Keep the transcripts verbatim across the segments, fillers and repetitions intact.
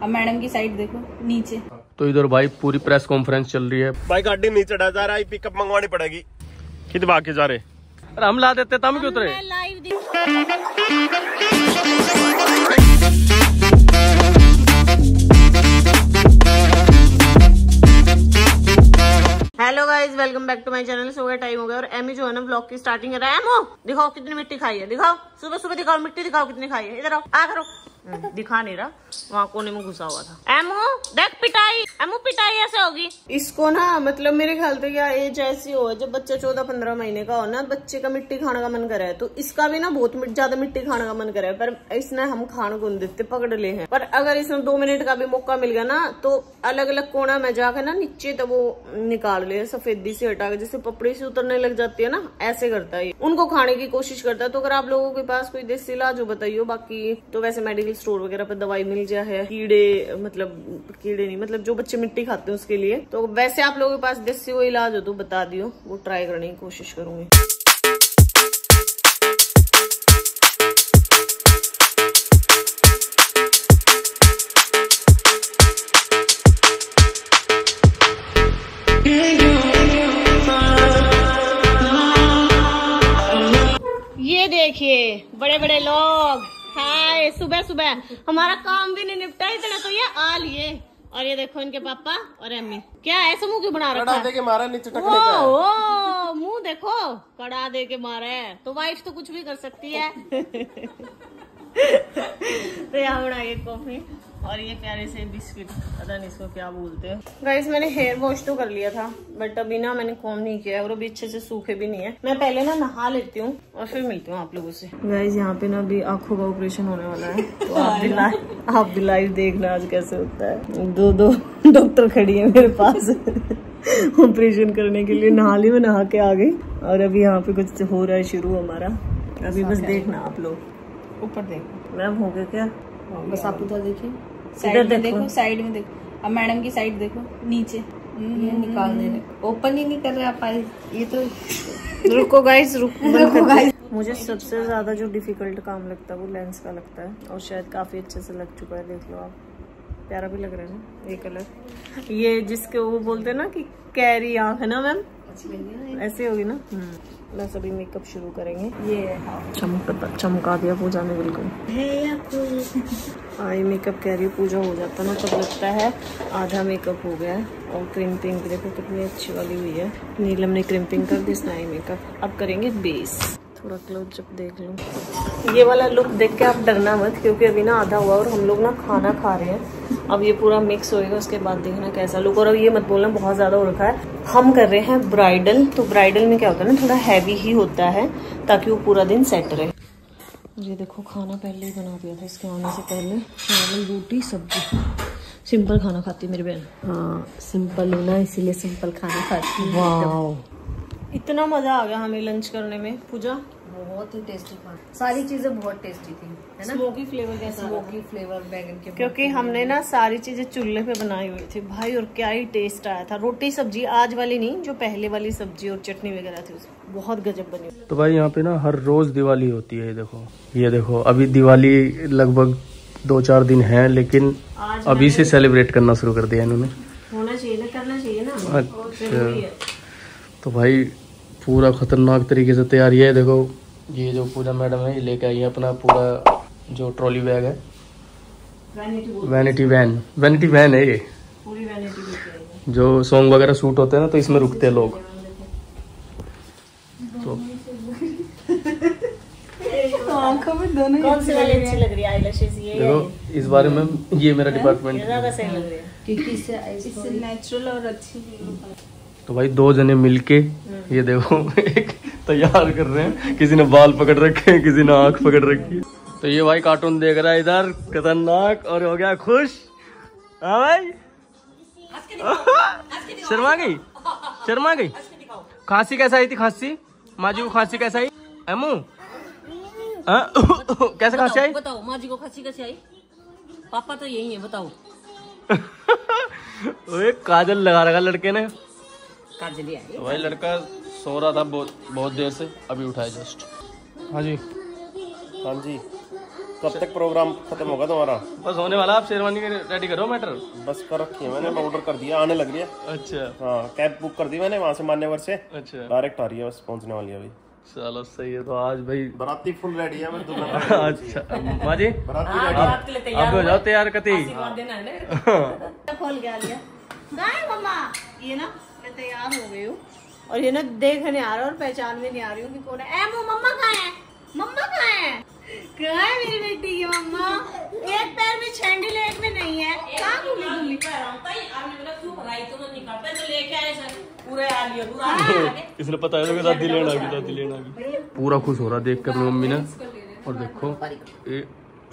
अब मैडम की साइड देखो नीचे। तो इधर भाई पूरी प्रेस कॉन्फ्रेंस चल रही है। भाई गाड़ी नहीं चढ़ा जा रहा है, पिकअप मंगवानी पड़ेगी। कितने भाग के जा रहे? अरे हम ला देते तम क्यों उतरे? Hello guys, welcome back to my channel. So गया टाइम हो गया और एमी जो है ना ब्लॉग की स्टार्टिंग कर रहा है। एमो दिखाओ कितनी मिट्टी खाई है, दिखाओ सुबह सुबह दिखाओ मिट्टी दिखाओ कितनी खाई है। इधर आओ, आ करो। दिखा नहीं रहा, वहाँ कोने में घुसा हुआ था। एमो देख पिटाई, एमो पिटाई ऐसे होगी इसको ना। मतलब मेरे ख्याल से क्या एज ऐसी हो जब बच्चा चौदह पंद्रह महीने का हो ना, बच्चे का मिट्टी खाने का मन करे तो इसका भी ना बहुत ज्यादा मिट्टी खाने का मन करे। पर इसने हम खाने को नहीं देते, पकड़ ले हैं। पर अगर इसमें दो मिनट का भी मौका मिल गया ना तो अलग अलग कोना में जाकर ना नीचे तो वो निकाल ले, सफेदी से हटा के, जैसे पपड़ी से उतरने लग जाती है ना, ऐसे करता है। उनको खाने की कोशिश करता है। तो अगर आप लोगों के पास कोई देसी इलाज हो बताइए। बाकी तो वैसे मेडिकल स्टोर वगैरह पर दवाई मिल जाए है कीड़े, मतलब कीड़े नहीं, मतलब जो बच्चे मिट्टी खाते हैं उसके लिए। तो वैसे आप लोगों के पास देसी वो इलाज हो तो बता दियो, वो ट्राई करने की कोशिश करूंगी। ये देखिए बड़े बड़े लोग, हाय सुबह सुबह हमारा काम भी नहीं निपटा, इतना तो ये आ लिए। और ये देखो इनके पापा और अम्मी, क्या ऐसा मुंह क्यों बना रखा है? दे के मारा नीचे टकने का। ओ मुंह देखो, कड़ा दे के मारा है। तो वाइफ तो कुछ भी कर सकती है। तो यहाँ बनाइए कॉफी और ये प्यारे से बिस्किट, पता नहीं इसको क्या बोलते हैं। गाइस मैंने हेयर वॉश तो कर लिया था, बट अभी ना मैंने कॉम नहीं किया और अभी अच्छे से सूखे भी नहीं है। मैं पहले ना नहा लेती हूँ और फिर मिलती हूँ आप लोगों से। गाइस यहाँ पे ना अभी आंखों का ऑपरेशन होने वाला है, तो आप भी लाइव आप भी लाइव देखना आज कैसे होता है। दो दो डॉक्टर खड़ी है मेरे पास ऑपरेशन करने के लिए। नहा ली, मैं नहा के आ गई और अभी यहाँ पे कुछ हो रहा है शुरू हमारा। अभी बस देखना आप लोग, ऊपर देखो। मैम हो गया क्या? बस आप उधर देखिए, साइड में देखो, साइड में देखो। अब मैडम की साइड देखो नीचे। ये निकाल दे रहे, ओपन ही नहीं कर रहे आप। ये तो रुको गाइस, रुको गाइस। मुझे सबसे ज्यादा जो डिफिकल्ट काम लगता है वो लेंस का लगता है, और शायद काफी अच्छे से लग चुका है। देख लो आप, प्यारा भी लग रहा है ना ये कलर। ये जिसके वो बोलते हैं ना कि कैरी आंख है ना मैम, ऐसे होगी ना। बस अभी मेकअप शुरू करेंगे। ये चमका चमका दिया पूजा ने बिल्कुल। आई मेकअप कैरी पूजा हो जाता ना तब लगता है आधा मेकअप हो गया है। और क्रिम्पिंग देखो कितनी अच्छी वाली हुई है। नीलम ने क्रिम्पिंग कर दी, आई मेकअप। अब करेंगे बेस। थोड़ा क्लोजअप देख लो। ये वाला लुक देख के आप डरना मत, क्योंकि अभी ना आधा हुआ और हम लोग ना खाना खा रहे हैं। अब ये पूरा मिक्स होएगा, उसके बाद देखना कैसा लुक। और अब ये मत बोलना बहुत ज्यादा हो रखा है। हम कर रहे हैं ब्राइडल, तो ब्राइडल में क्या होता है ना, थोड़ा हैवी ही होता है ताकि वो पूरा दिन सेट रहे। ये देखो खाना पहले ही बना दिया था इसके आने से पहले। चावल रोटी सब्जी, सिंपल खाना खाती है मेरी बहन। हाँ सिंपल होना, इसीलिए सिंपल खाना खाती है। वाओ इतना मजा आ गया हमें लंच करने में। पूजा बहुत ही टेस्टी खाना, सारी चीजें बहुत टेस्टी थी, है ना। स्मोकी फ्लेवर कैसा? स्मोकी फ्लेवर बैगन के, क्योंकि हमने ना सारी चीजें चूल्हे पे बनाई हुई थी भाई, और क्या ही टेस्ट आया था। रोटी सब्जी आज वाली नहीं, जो पहले वाली सब्जी और चटनी वगैरह थी उसकी बहुत गजब बनी। तो भाई यहाँ पे ना हर रोज दिवाली होती है। ये देखो, ये देखो अभी दिवाली लगभग दो चार दिन है, लेकिन अभी से सेलिब्रेट करना शुरू कर दिया इन्होंने। होना चाहिए ना, करना चाहिए ना। अच्छा तो भाई पूरा खतरनाक तरीके से तैयारी है। देखो ये जो पूजा मैडम है, ये लेके आई है अपना पूरा जो ट्रॉली बैग है, वैनिटी वैन। वैनिटी वैन है ये, पूरी वैनिटी लेके आई। जो सॉन्ग वगैरह शूट होते हैं ना, तो इसमें रुकते हैं लोग। तो आंखों में दोनों कौन सी वाली अच्छी लग रही है? आईलैशेस ये देखो इस बारे में ये मेरा डिपार्टमेंट ज्यादा सही लग रही है, क्योंकि इससे इससे नेचुरल और अच्छी। तो भाई दो जने मिलके ये देखो एक तैयार कर रहे हैं। किसी ने बाल पकड़ रखे हैं, किसी ने आंख पकड़ रखी है। तो ये भाई कार्टून देख रहा है इधर खतरनाक, और हो गया खुश। हाँ भाई शर्मा गई, शर्मा गई। खांसी कैसा आई थी? खांसी माजी को खांसी कैसा आई? एमू कैसे खांसी आई? बताओ माजी को खांसी कैसे आई? पापा तो यही है, बताओ। ओए काजल लगा रखा लड़के ने। काजल ही आई। तो भाई लड़का सो रहा था बहुत बहुत देर से, अभी उठा है जस्ट। हाँ जी, हाँ जी। कब तक प्रोग्राम खत्म होगा तुम्हारा? बस होने वाला, आप शेरवानी के रेडी करो मैटर। बस कर रखी है मैंने, ऑर्डर कर दिया, आने लग रही है। अच्छा हाँ, कैब बुक कर दी मैंने वहाँ से मान्यवर से। अच्छा, डायरेक्ट आ रही है, बस पहुँचने वाली है भाई। चलो सही है। तो आज भाई बराती फुल रेडी है मेरे दूल्हा। अच्छा माँ जी बराती रेडी आप हो जाओ तैयार कती। खोल गया लिया गाय मम्मा, ये ना मैं तैयार हो गई हूँ और ये ना देख नहीं आ रहा और पहचान में नहीं आ रही हूँ कि कौन है। एमो मम्मा कहाँ है? मम्मा कहाँ है? कहाँ है मेरी बेटी की मम्मा? एक पैर में सैंडल एक में नहीं है, कहाँ घूमी घूमी? इसने पता है तो दादी लेना की दादी लेना की पूरा खुश हो रहा देख कर अपनी मम्मी ने। और देखो ए...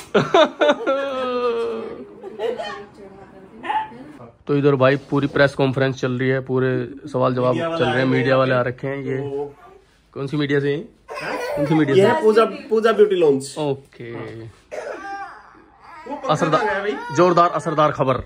तो इधर भाई पूरी प्रेस कॉन्फ्रेंस चल रही है, पूरे सवाल जवाब चल रहे हैं, मीडिया वाले आ रखे हैं। ये कौन सी मीडिया से? कौन सी मीडिया से? Pooja Pooja beauty launch. Okay, असरदार जोरदार असरदार खबर।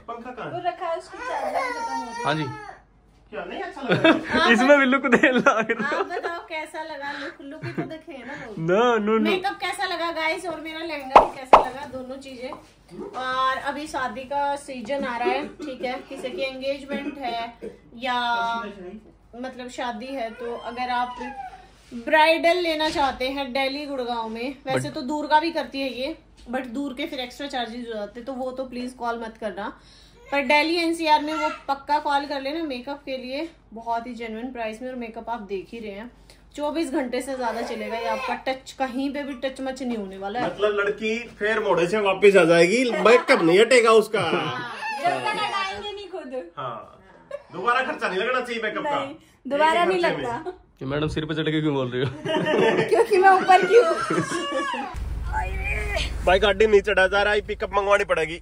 हाँ जी क्या नहीं अच्छा लग रहा है? इसमें भी लुक दे लग रहा है। आप बताओ कैसा लगा? लुक लुक ही तो देखे ना। नो नो नो मेकअप कैसा लगा गाइस और मेरा लहंगा भी कैसा लगा, दोनों चीजें। और अभी शादी का सीजन आ रहा है, ठीक है, किसी की एंगेजमेंट है या मतलब शादी है, तो अगर आप ब्राइडल लेना चाहते हैं दिल्ली गुड़गांव में, वैसे तो दूर का भी करती है ये, बट दूर के फिर एक्स्ट्रा चार्जेस हो जाते, तो वो तो प्लीज कॉल मत करना। पर दिल्ली एनसीआर में वो पक्का कॉल कर लेना मेकअप के लिए, बहुत ही जेन्युइन प्राइस में। और मेकअप आप देख ही रहे हैं, चौबीस घंटे से ज्यादा चलेगा ये, आपका टच कहीं पे भी टच मच नहीं होने वाला है। मतलब लड़की फिर मोड़े से वापस आ जाएगी, मेकअप नहीं हटेगा उसका। जब तक हटाएंगे नहीं खुद। हाँ, दोबारा खर्चा नहीं लगना चाहिए मेकअप का, दोबारा नहीं लगता। कि मैडम सिर पे चढ़ के क्यों बोल रही हो? क्योंकि मैं ऊपर की हूँ। भाई गाड़ी नहीं चढ़ा जा रहा है, पिकअप मंगवानी पड़ेगी।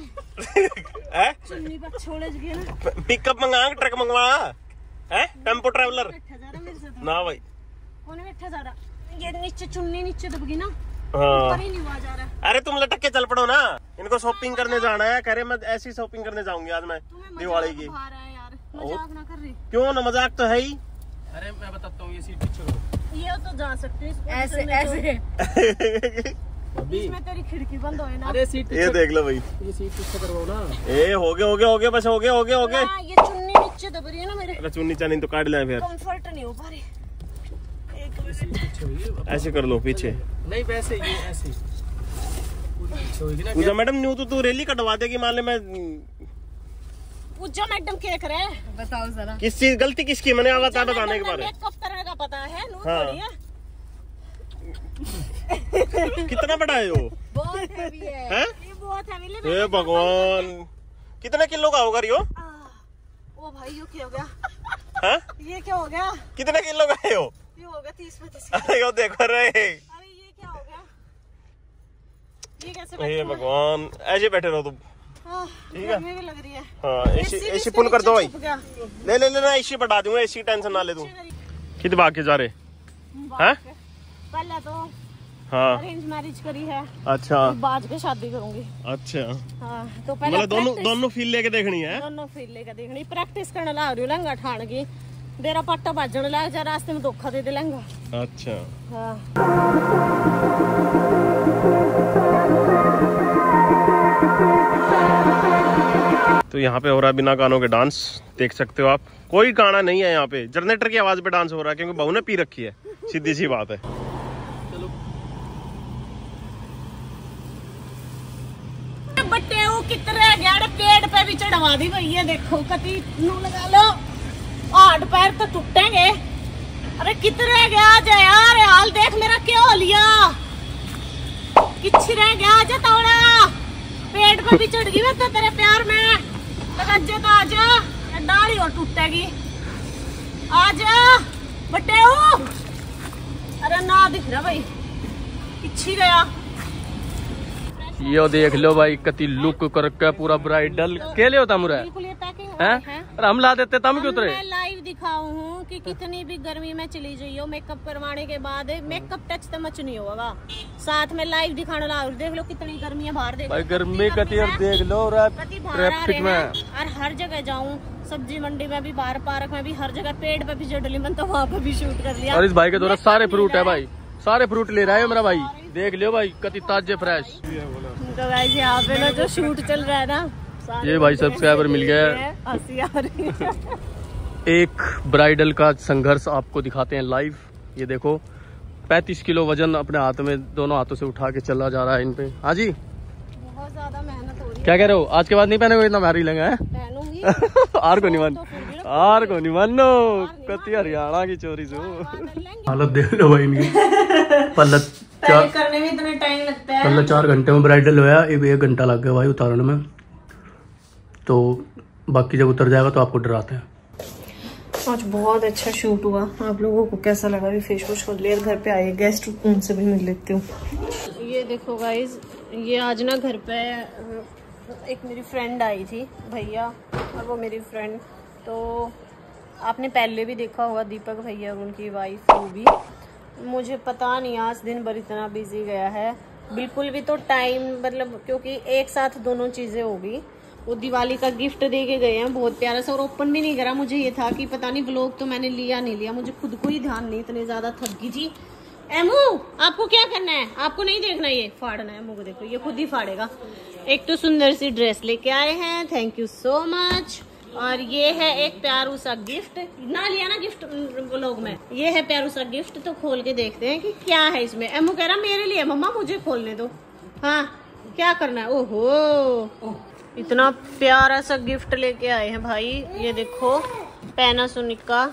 पिकअप मंगा, ट्रक मंगवा है, टेम्पो ट्रेवलर ना भाई। ये नीचे चुन्नी नीचे दबगी ना, हाँ। नहीं हुआ जा रहा। अरे तुम लटक के चल पड़ो ना, इनको शॉपिंग करने जाना है। कह रहे मैं ऐसी शॉपिंग करने जाऊंगी आज मैं दिवाली की। मजाक ना कर रही। क्यों ना, मजाक तो है ही। अरे मैं बताता हूँ, ये सीट पीछे करो। ये तो जा सकते हैं ऐसे ऐसे। इसमें तेरी खिड़की बंद हो ना। अरे सीट ये देख लो भाई, ये सीट पीछे करवाओ ना। ए हो गए हो गए हो गए बस हो गए हो गए हो गए। ये चुन्नी नीचे दब रही है ना मेरे। अरे चुन्नी चानी तो काट ले फिर, कंफर्ट नहीं हो पा रही। ऐसे कर लो पीछे। नहीं वैसे ये ऐसे पूजा मैडम न्यू तो तू रैली कटवा देगी मान ले। मैं पूजा मैडम क्या कर रहे हैं बताओ जरा, किस चीज गलती किसकी मैंने आवाज बताने के बारे में। मेकअप करने का पता है नू हाँ। थोड़ी है। कितना बड़ा है वो? बहुत हेवी है। हैं? ये बहुत है मिले। हे भगवान, कितने किलो का होगा रियो? ओ भाई ये क्या हो गया? हाँ? ये क्या हो गया? कितने किलो का है वो? ये हो गया तीस पैंतीस। अरे यो देखो रे, अरे ये क्या हो गया? ये कैसे? हे भगवान, ऐसे बैठे रहो तुम। ठीक है, भी लग रही है। हाँ, एसी एसी फुल कर दो भाई। ले ले लेना, एसी बढ़ा दूंगा, एसी टेंशन ना ले तू। कितने भाग के जा रहे हैं? पहले तो हाँ अरेंज मैरिज करी है। अच्छा, बाद के शादी करूंगी। अच्छा, हाँ, तो पहले मतलब दोनों दोनों फील लेके देखनी है। दोनों फील लेके देखनी, प्रैक्टिस करने लग रही हूँ लहंगा ठाण की। मेरा पट्टा बाजने लग जा, रास्ते में धोखा दे दे लहंगा। अच्छा, हाँ। तो यहाँ पे हो रहा है बिना गानों के डांस, देख सकते हो आप। कोई गाना नहीं है यहाँ पे, जनरेटर की आवाज पे डांस हो रहा है, क्योंकि बहू ने पी रखी है, सीधी सी बात है। बट्टे वो कितने गया पेड़ पे भी चढ़वा दी भैया, देखो कति नू लगा लो, हाथ पैर तो टूटेंगे। अरे कितने गया जा यार, हाल देख मेरा क्या हो लिया, किछ रह गया जा तोड़ा, पेड़ पे भी चढ़ गई मैं तो तेरे प्यार में। तो तो आजा, डाली और टूटेगी, आजा बट्टे हो। अरे ना दिख रहा भाई, किछ ही गया। यो देख लो भाई, कति लुक करके पूरा ब्राइडल के लिए होता मुरा बिल्कुल ये पैकिंग है। और हम ला देते तम क्यों उतरे। मैं लाइव दिखाऊं हूँ कि कितनी भी गर्मी में चली जाइयो, मेकअप करवाने के बाद मेकअप टच तो मच नहीं होगा, साथ में लाइव दिखाने ला। देख लो कितनी गर्मी है बाहर, देख भाई गर्मी कति और देख लो ट्रैफिक में। और हर जगह जाऊँ, सब्जी मंडी में भी, बाहर पार्क में भी, हर जगह पेड़ पे भी चढ़ ली मैं तो वहाँ पे भी शूट कर लिया। और इस भाई के द्वारा सारे फ्रूट है भाई, सारे फ्रूट ले रहा है मेरा भाई, देख लियो भाई कति ताजे फ्रेश। तो गाइस यहाँ पे ना जो शूट चल रहा है ना, ये भाई सब्सक्राइबर मिल गया है। हंसी आ रही है। एक ब्राइडल का संघर्ष आपको दिखाते हैं लाइव। ये देखो पैंतीस किलो वजन अपने हाथ में दोनों हाथों से उठा के चला जा रहा है इन पे। हाँ जी बहुत ज्यादा मेहनत हो रही है। क्या कह रहे हो, आज के बाद नहीं पहने इतना भारी लगा है? पहनूंगी। आर को नहीं मान आर को नहीं मानो कति हरियाणा की चोरी से। हालत देख लो भाई इनकी। पल्ला चार करने में इतना टाइम लगता है। पल्ला चार घंटे में ब्राइडल हुआ, एक घंटा लग गया भाई उतारने में। तो बाकी जब उतर जाएगा तो आपको डराते हैं। आज बहुत अच्छा शूट हुआ। आप लोगों को कैसा लगा? भी फेस वॉश कर लिया, घर पे आए गेस्ट, उनसे भी मिल लेती हूँ। ये देखो गाइज, ये आज ना घर पे एक मेरी फ्रेंड आई थी, भैया और वो मेरी फ्रेंड। तो आपने पहले भी देखा होगा दीपक भैया और उनकी वाइफ वो भी। मुझे पता नहीं आज दिन भर इतना बिजी गया है, बिल्कुल भी तो टाइम मतलब, क्योंकि एक साथ दोनों चीजें होगी। वो दिवाली का गिफ्ट दे के गए हैं बहुत प्यारा सा, और ओपन भी नहीं करा। मुझे ये था कि पता नहीं व्लॉग तो मैंने लिया नहीं लिया, मुझे खुद को ही ध्यान नहीं, इतने ज्यादा थक गई थी। एमू आपको क्या करना है? आपको नहीं देखना, ये फाड़ना है। एमू को देखो, ये खुद ही फाड़ेगा। एक तो सुंदर सी ड्रेस लेके आए हैं, थैंक यू सो मच। और ये है एक प्यारू सा गिफ्ट, ना लिया ना गिफ्ट व्लॉग में। ये है प्यारू सा गिफ्ट, तो खोल के देखते हैं कि क्या है इसमें। एमू कह रहा मेरे लिए, मम्मा मुझे खोलने दो। हाँ क्या करना है? ओहो इतना प्यारा सा गिफ्ट लेके आए हैं भाई। ये देखो पैनासोनिक का,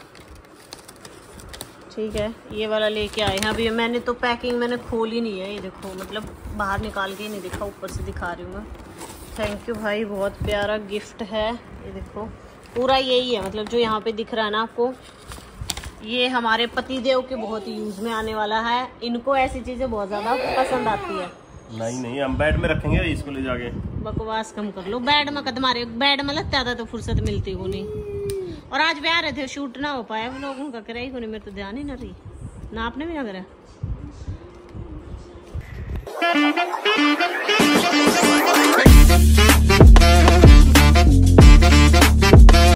ठीक है, ये वाला लेके आए हैं। अभी मैंने तो पैकिंग मैंने खोली नहीं है, ये देखो मतलब बाहर निकाल के ही नहीं दिखा, ऊपर से दिखा रही हूँ मैं। थैंक यू भाई, बहुत प्यारा गिफ्ट है। ये देखो पूरा यही है, मतलब जो यहाँ पे दिख रहा है ना आपको, ये हमारे पतिदेव के बहुत यूज में आने वाला है। इनको ऐसी चीजें बहुत ज्यादा पसंद आती है। नहीं नहीं, हम बेड में रखेंगे इसको ले जाके। बकवास कम कर लो, बेड में कद मारे, बेड में लगता था तो फुर्सत मिलती को नहीं। और आज भी आ रहे थे, शूट ना हो पाया लोगों का, कराई को नहीं, मेरे तो ध्यान ही ना रही ना, आपने भी ना करा।